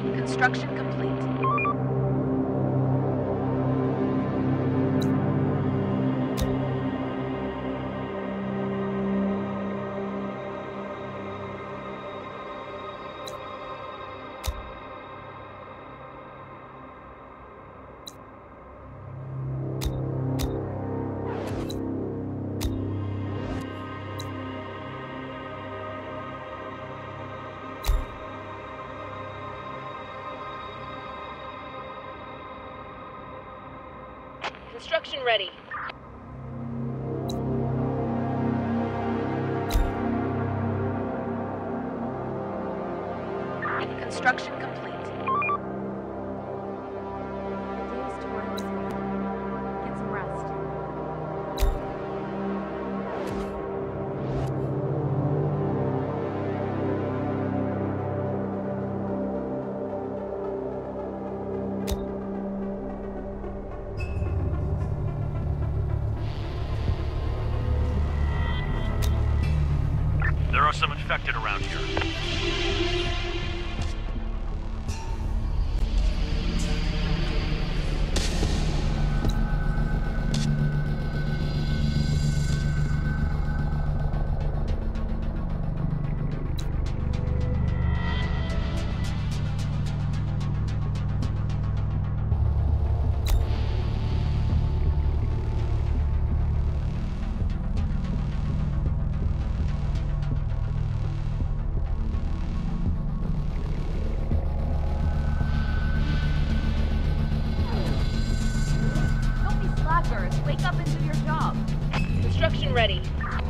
Construction complete. Construction ready. Construction complete. The day is toward this way. Get some rest. There are some infected around here. Don't be slackers. Wake up and do your job. Construction ready.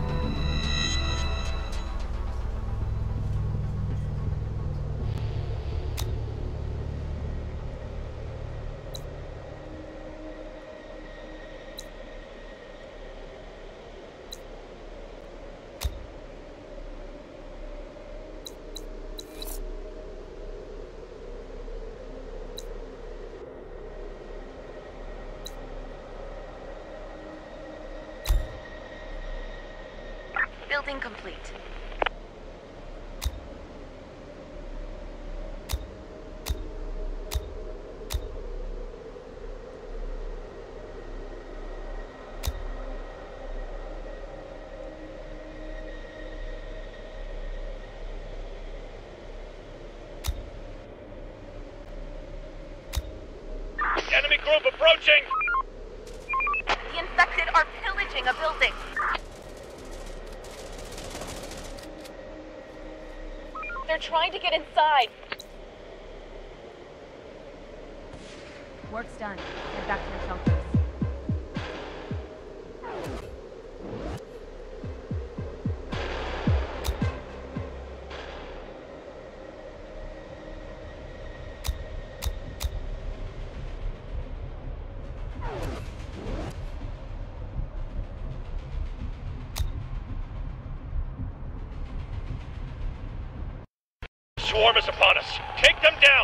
Building complete. Enemy group approaching! The infected are pillaging a building. They're trying to get inside. Work's done. Head back to your shelters. Swarm is upon us. Take them down!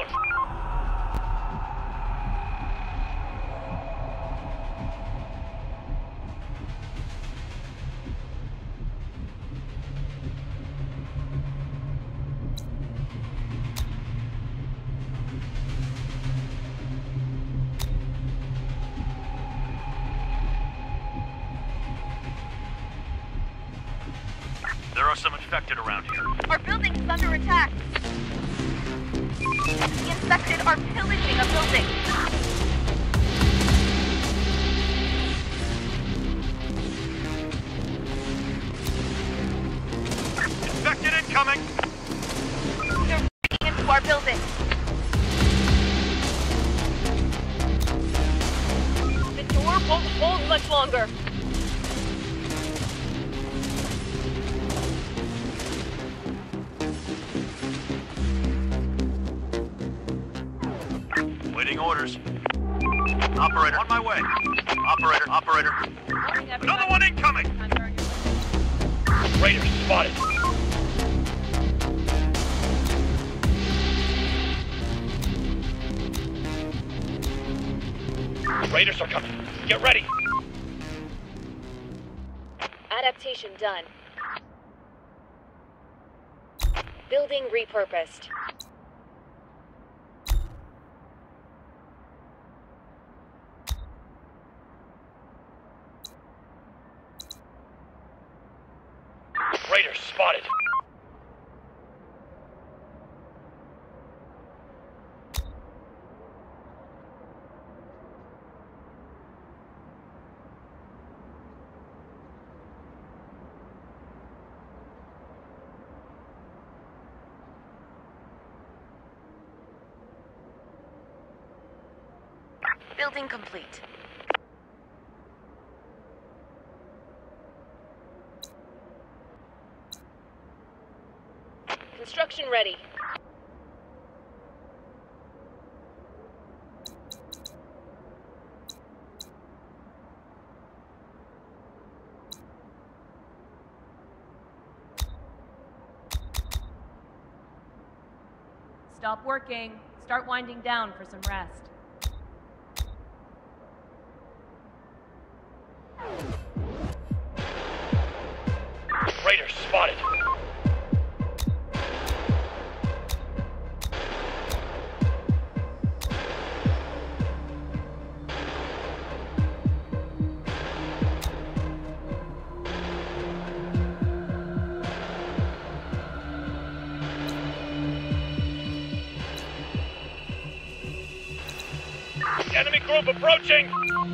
There are some infected around here. Our building's under attack. The infected are pillaging a building. Infected incoming! They're breaking into our building. The door won't hold much longer. Waiting orders. Operator, on my way. Operator. Another one incoming! Raiders spotted. Raiders are coming. Get ready. Adaptation done. Building repurposed. Raiders spotted. Building complete. Construction ready. Stop working. Start winding down for some rest. Raiders spotted. Enemy group approaching!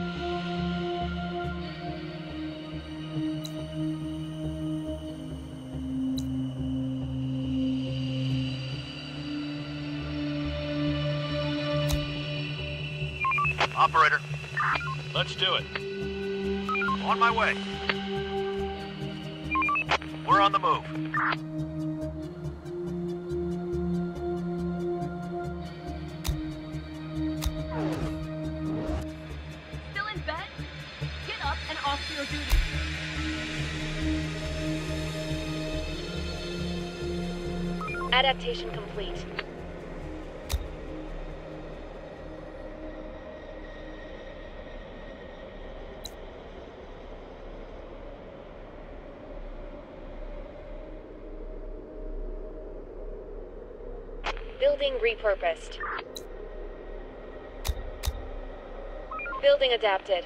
Operator, let's do it. On my way. We're on the move. Still in bed? Get up and off to your duty. Adaptation complete. Building repurposed. Building adapted.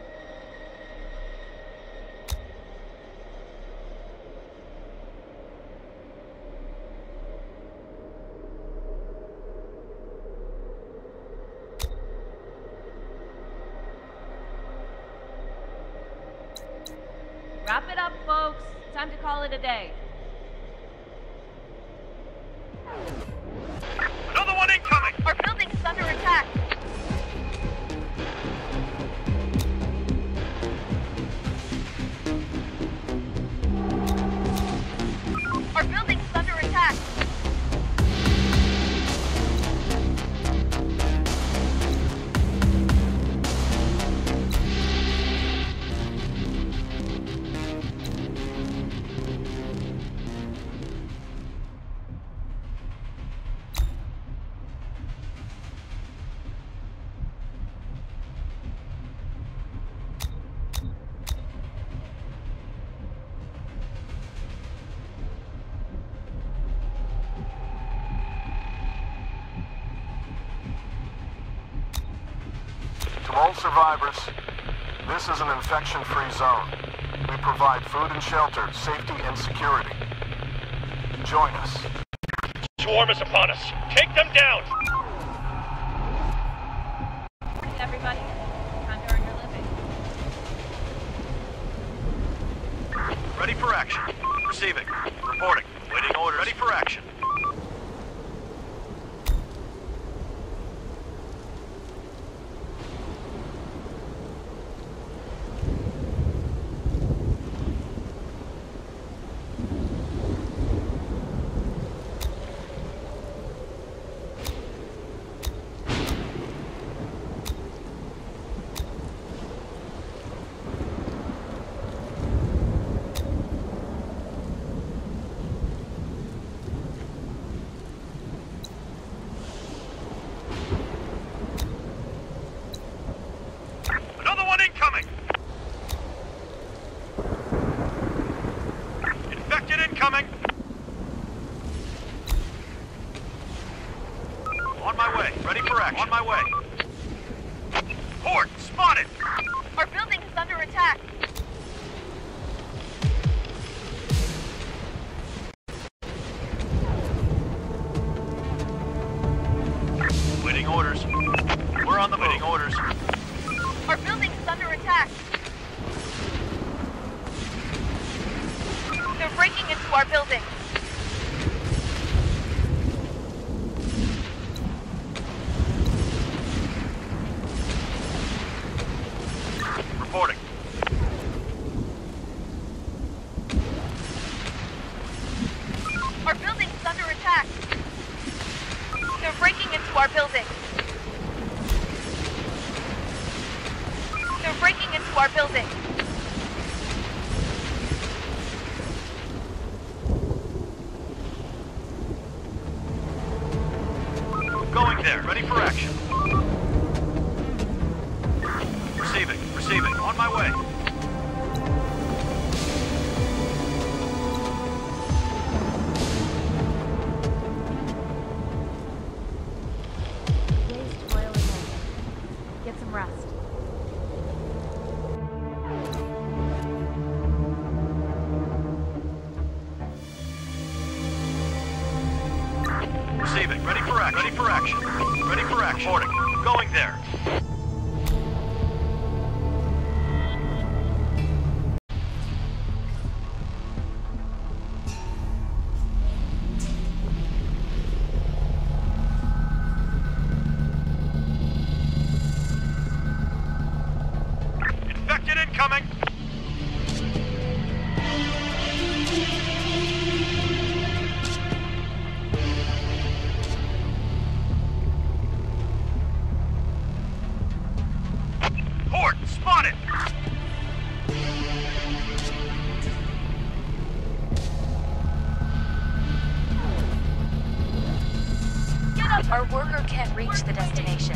Wrap it up, folks. Time to call it a day. Another one incoming! Our building is under attack. Our building is under attack. To all survivors, this is an infection-free zone. We provide food and shelter, safety and security. Join us. Swarm is upon us. Take them down! Morning, everybody. Time to earn your living. Ready for action. Receiving. Reporting. Waiting orders. Ready for action. Another one incoming! Infected incoming! On my way. Ready for action. On my way. Horde spotted! Our building is under attack. Awaiting orders. Our building's under attack. They're breaking into our building. Reporting. Our building's under attack. They're breaking into our building. They're breaking into our building. Going there. Ready for action. Receiving. Receiving. On my way. Day's toil is over. Get some rest. Receiving. Ready for action. Ready for action. Ready for action. Reporting. Going there. Infected incoming. Horde spotted. Get up! Our worker can't reach the destination.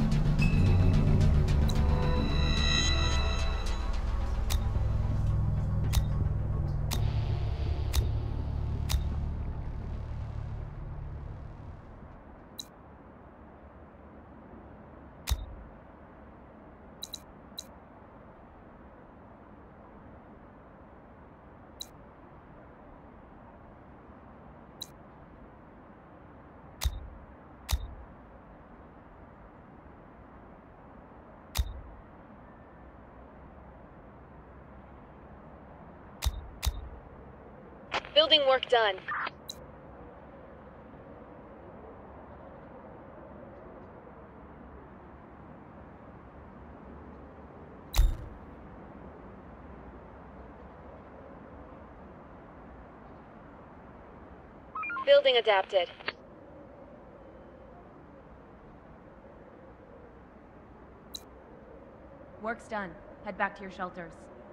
Building work done. Building adapted. Work's done. Head back to your shelters.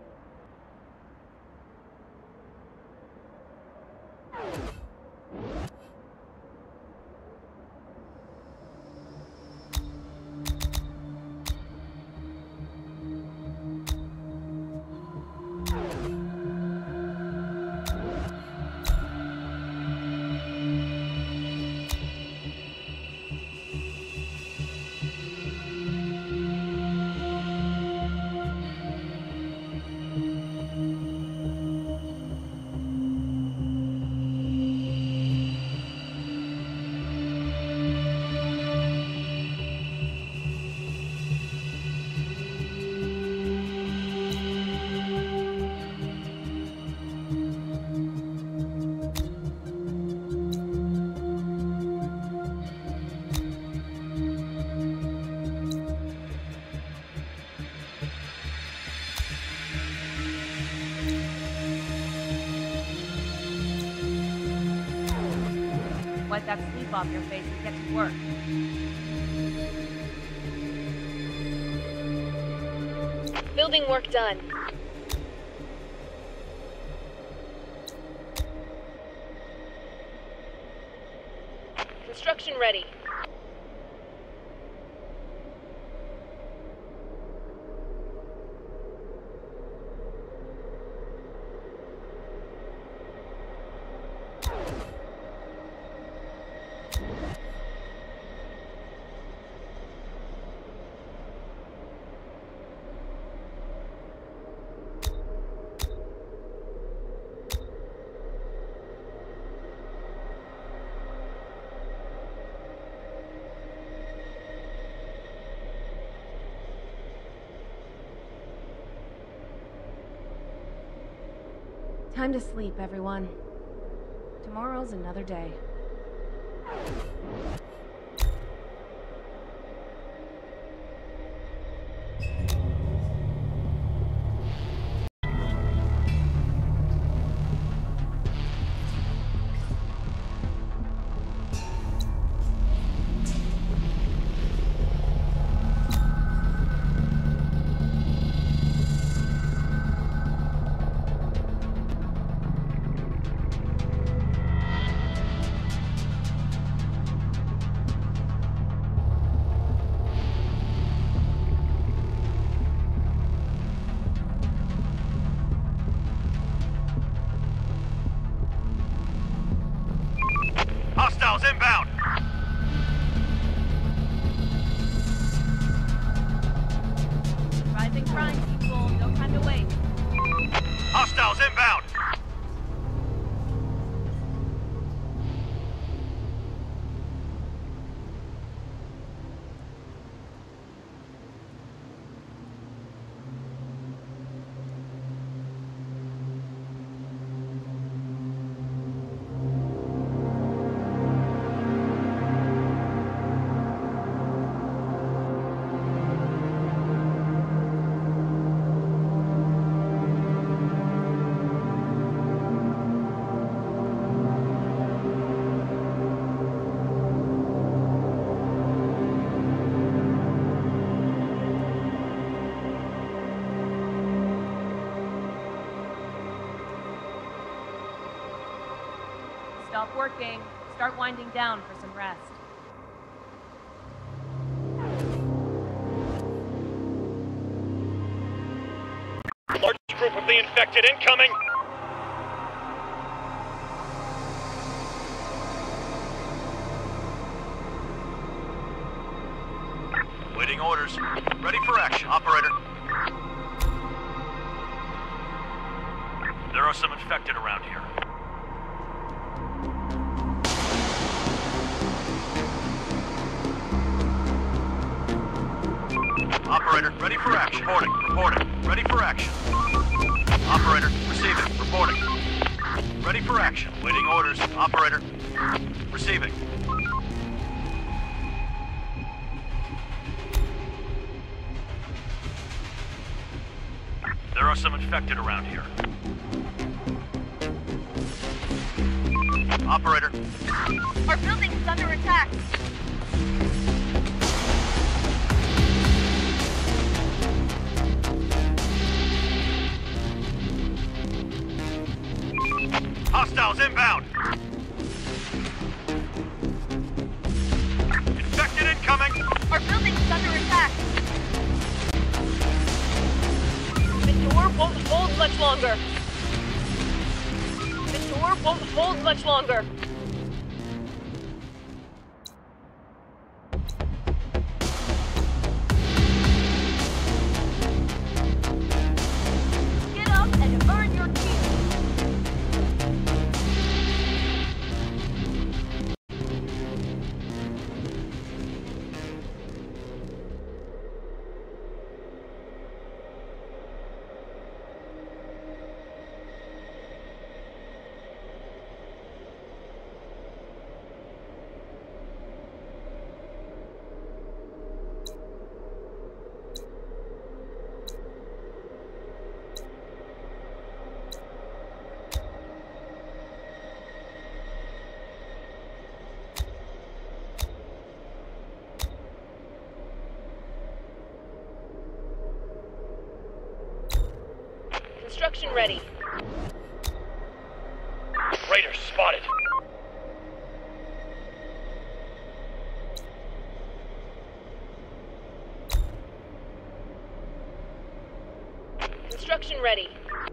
Wipe that sleep off your face and get to work. Building work done. Construction ready. Time to sleep, everyone. Tomorrow's another day. Hostiles inbound! Rising crime, people. No time to wait. Hostiles inbound! Stop working. Start winding down for some rest. Large group of the infected incoming! Waiting orders. Ready for action, operator. There are some infected around here. Operator, ready for action. Reporting. Ready for action. Operator, receiving. Reporting. Ready for action. Waiting orders. Operator. Receiving. There are some infected around here. Operator. Our building's under attack. Hostiles inbound! Infected incoming! Our building's under attack. The door won't hold much longer. The door won't hold much longer. Get up and earn your keep. Construction ready. Raiders spotted. Construction ready.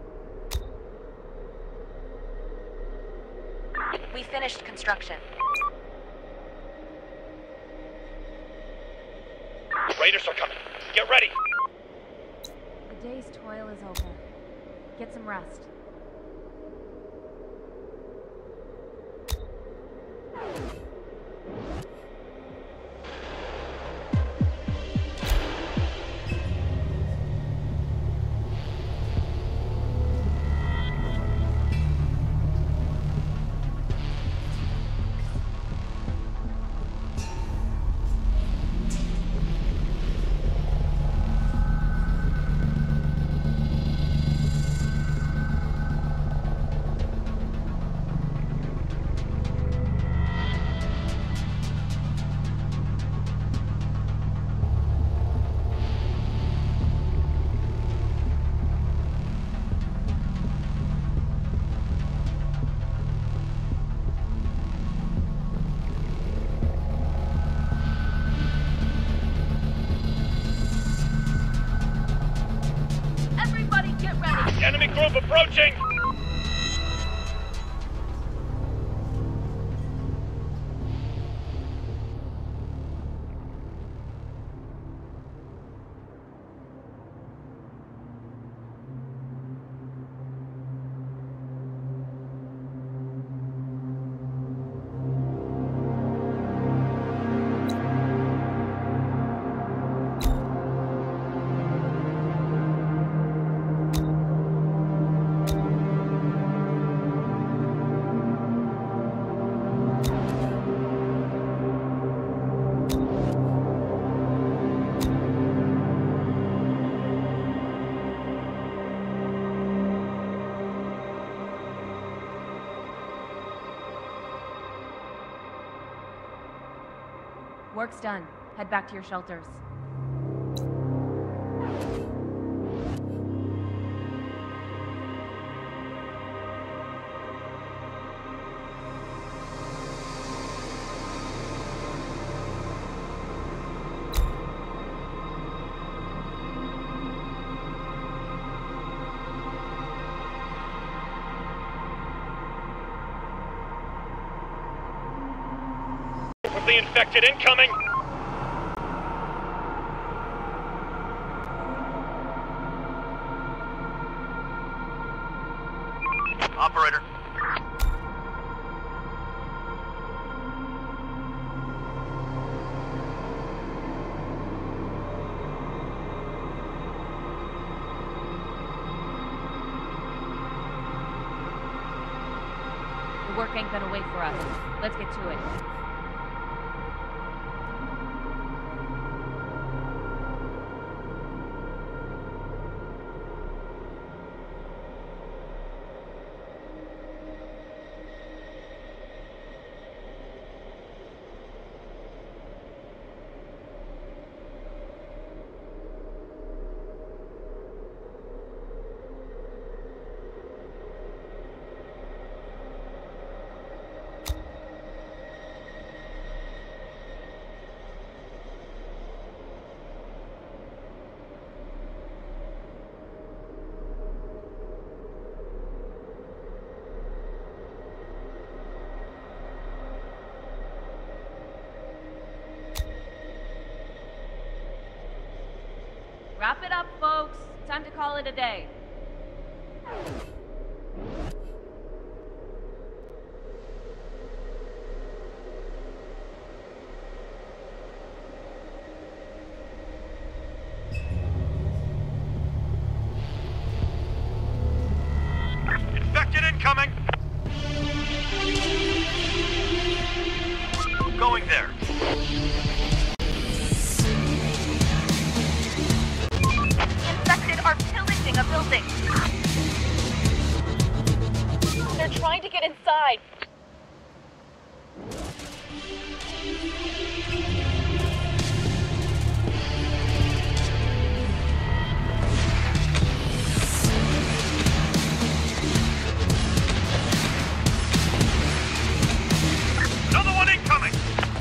We finished construction. Raiders are coming. Get ready. The day's toil is over. Get some rest. group approaching! Work's done. Head back to your shelters. Of the infected incoming! Operator. The work ain't gonna wait for us. Let's get to it. Wrap it up, folks. Time to call it a day. Infected incoming! Going there. Are pillaging a building. They're trying to get inside. Another one incoming!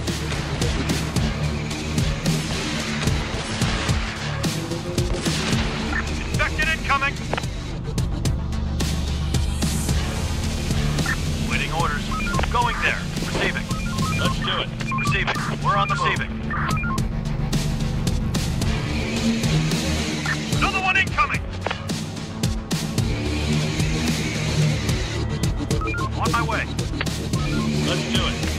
Incoming! Waiting orders. Going there. Receiving. Let's do it. Receiving. We're on the receiving. Another one incoming! On my way. Let's do it.